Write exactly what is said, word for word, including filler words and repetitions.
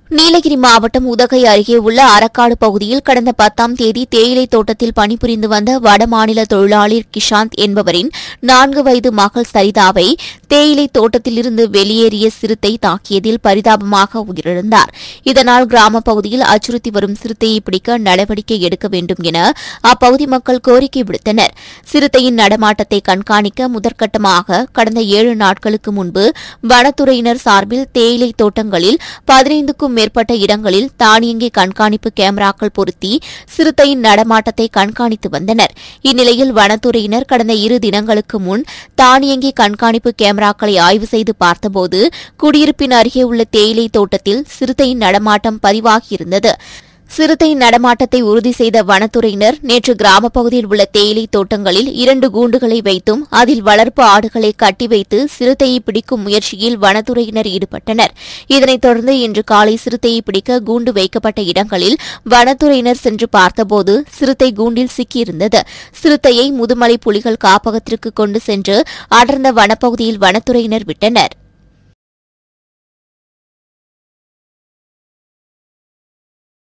நீலகிரி மாவட்டம் உதகை அருகே உள்ள அரக்காடு பகுதியில் கடந்த பத்தாம் தேதி தேயிலை தோட்டத்தில் பணிபுரிந்து வந்த வடமாநில தொழிலாளி கிஷாந்த் என்பவரின் நான்கு வயது மகள் சரிதாவை தேயிலை தோட்டத்திலிருந்து வெளியேறிய சிறுத்தை தாக்கியதில் பரிதாபமாக உயிரிழந்தார். இதனால் கிராம பகுதியில் அச்சுறுத்தி வரும் சிறுத்தையை பிடிக்க நடவடிக்கை எடுக்க வேண்டும் என அப்பகுதி மக்கள் கோரிக்கை விடுத்தனர். சிறுத்தையின் நடமாட்டத்தை கண்காணிக்க முதற்கட்டமாக கடந்த ஏழு நாட்களுக்கு முன்பு வனத்துறையினர் சார்பில் தேயிலை தோட்டங்களில் பதினைந்துக்கும் மேற்பட்ட இடங்களில் தானியங்கி கண்காணிப்பு கேமராக்கள் பொருத்தி சிறுத்தையின் நடமாட்டத்தை கண்காணித்து வந்தனர். இந்நிலையில் வனத்துறையினர் கடந்த இரு தினங்களுக்கு முன் தானியங்கி கண்காணிப்பு கேமராக்களை ஆய்வு செய்து பார்த்தபோது குடியிருப்பின் அருகே உள்ள தேயிலை தோட்டத்தில் சிறுத்தையின் நடமாட்டம் பதிவாகியிருந்தது. சிறுத்தையின் நடமாட்டத்தை உறுதி செய்த வனத்துறையினர் நேற்று கிராமப் பகுதியில் உள்ள தேயிலை தோட்டங்களில் இரண்டு கூண்டுகளை வைத்தும் அதில் வளர்ப்பு ஆடுகளை கட்டி வைத்து சிறுத்தையை பிடிக்கும் முயற்சியில் வனத்துறையினர் ஈடுபட்டனர். இதனைத் தொடர்ந்து இன்று காலை சிறுத்தையை பிடிக்க கூண்டு வைக்கப்பட்ட இடங்களில் வனத்துறையினர் சென்று பார்த்தபோது சிறுத்தை கூண்டில் சிக்கியிருந்தது. சிறுத்தையை முதுமலை புலிகள் காப்பகத்திற்கு கொண்டு சென்று அடர்ந்த வனப்பகுதியில் வனத்துறையினர் விட்டனர்.